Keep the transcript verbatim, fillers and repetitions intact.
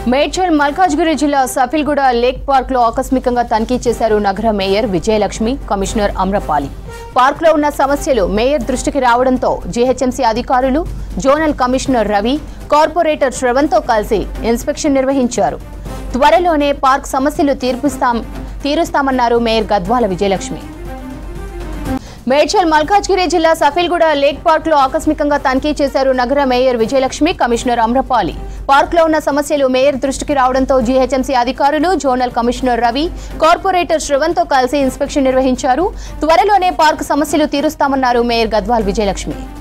మేడ్చల్ మల్కాజ్గిరి జిల్లా Safilguda lake park లో ఆకస్మికంగా తనిఖీ చేశారు నగర mayor Vijayalakshmi, commissioner Amrapali. Park లో ఉన్న సమస్యలు మేయర్ దృష్టికి రావడంతో జీహెచ్ఎంసీ అధికారులు, zonal commissioner Ravi, corporator Shravan తో కలిసి ఇన్స్పెక్షన్ నిర్వహించారు. త్వరలోనే పార్క్ సమస్యలు తీర్పుస్తాం తీరుస్తామన్నారు మేయర్ గద్వాల విజయలక్ష్మి. మేడ్చల్ మల్కాజ్గిరి జిల్లా సఫిల్గుడా లేక్ పార్క్ లో ఆకస్మికంగా తనిఖీ చేశారు నగర mayor Vijayalakshmi, commissioner Amrapali. Park లో ఉన్న సమస్యలు మేయర్ దృష్టికి రావడంతో జీహెచ్ఎంసీ అధికారులు, zonal commissioner Ravi, corporator Shravan తో కలిసి ఇన్స్పెక్షన్ నిర్వహించారు. త్వరలోనే పార్క్ సమస్యలు తీరుస్తామన్నారు మేయర్ గద్వాల్ విజయలక్ష్మి.